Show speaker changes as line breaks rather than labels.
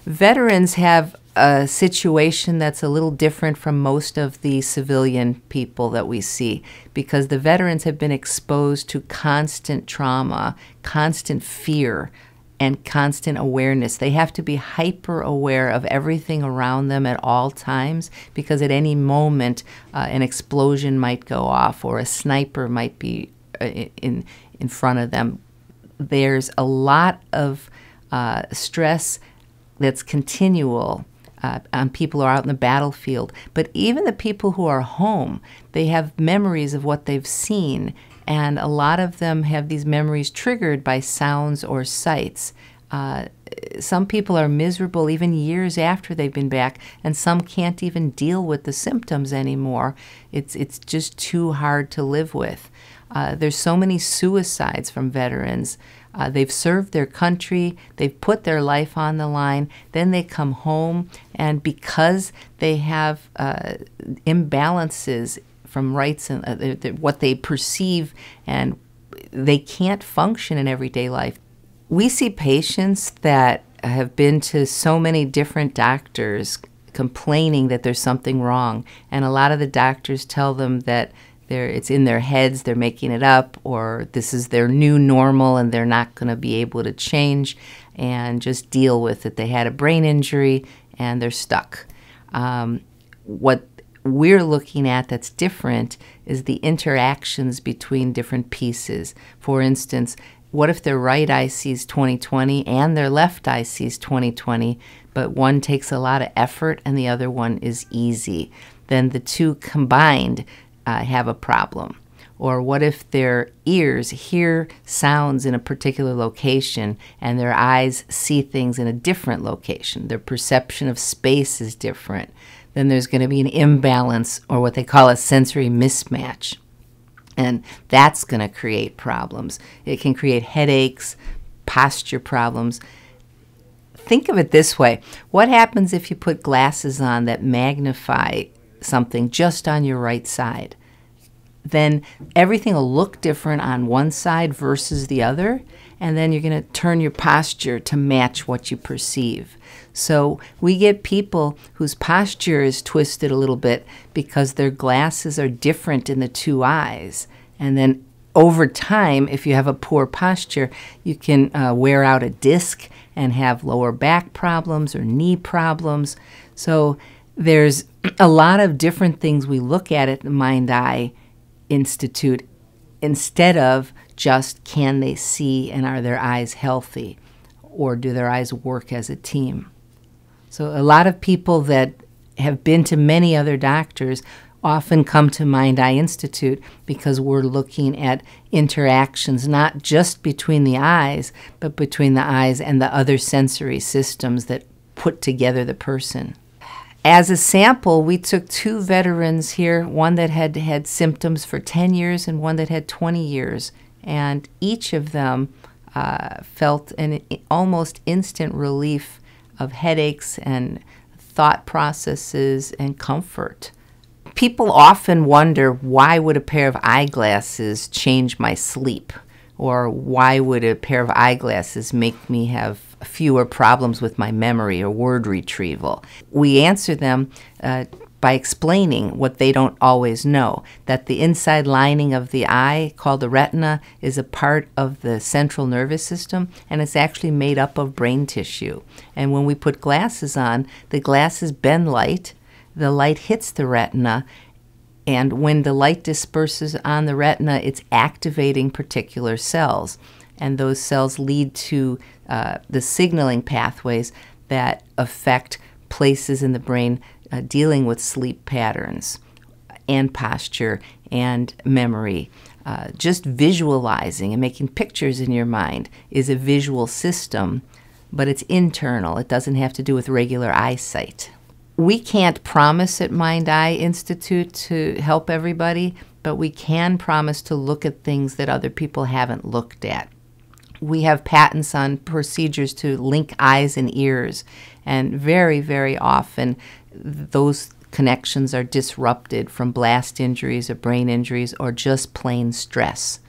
Veterans have a situation that's a little different from most of the civilian people that we see, because the veterans have been exposed to constant trauma, constant fear, and constant awareness. They have to be hyper aware of everything around them at all times, because at any moment an explosion might go off or a sniper might be in front of them. There's a lot of stress that's continual on people who are out in the battlefield. But even the people who are home, they have memories of what they've seen, and a lot of them have these memories triggered by sounds or sights. Some people are miserable even years after they've been back, and some can't even deal with the symptoms anymore. It's just too hard to live with. There's so many suicides from veterans. They've served their country, they've put their life on the line, then they come home, and because they have imbalances from rights and what they perceive, and they can't function in everyday life. We see patients that have been to so many different doctors complaining that there's something wrong, and a lot of the doctors tell them that it's in their heads, they're making it up, or this is their new normal and they're not going to be able to change and just deal with it. They had a brain injury and they're stuck. What we're looking at that's different is the interactions between different pieces. For instance, what if their right eye sees 20/20 and their left eye sees 20/20, but one takes a lot of effort and the other one is easy? Then the two combined have a problem. Or what if their ears hear sounds in a particular location and their eyes see things in a different location? Their perception of space is different. Then there's going to be an imbalance, or what they call a sensory mismatch. And that's going to create problems. It can create headaches, posture problems. Think of it this way. What happens if you put glasses on that magnify something just on your right side? Then everything will look different on one side versus the other, and then you're going to turn your posture to match what you perceive. So we get people whose posture is twisted a little bit because their glasses are different in the two eyes. And then over time, if you have a poor posture, you can wear out a disc and have lower back problems or knee problems. So there's a lot of different things we look at the Mind-Eye Institute instead of just can they see and are their eyes healthy, or do their eyes work as a team. So a lot of people that have been to many other doctors often come to Mind-Eye Institute because we're looking at interactions not just between the eyes, but between the eyes and the other sensory systems that put together the person. As a sample, we took 2 veterans here, one that had had symptoms for 10 years and one that had 20 years. And each of them felt an almost instant relief of headaches and thought processes and comfort. People often wonder, why would a pair of eyeglasses change my sleep? Or why would a pair of eyeglasses make me have fewer problems with my memory or word retrieval? We answer them by explaining what they don't always know, that the inside lining of the eye, called the retina, is a part of the central nervous system, and it's actually made up of brain tissue. And when we put glasses on, the glasses bend light, the light hits the retina, and when the light disperses on the retina, it's activating particular cells. And those cells lead to the signaling pathways that affect places in the brain dealing with sleep patterns and posture and memory. Just visualizing and making pictures in your mind is a visual system, but it's internal. It doesn't have to do with regular eyesight. We can't promise at Mind-Eye Institute to help everybody, but we can promise to look at things that other people haven't looked at. We have patents on procedures to link eyes and ears, and very, very often those connections are disrupted from blast injuries or brain injuries or just plain stress.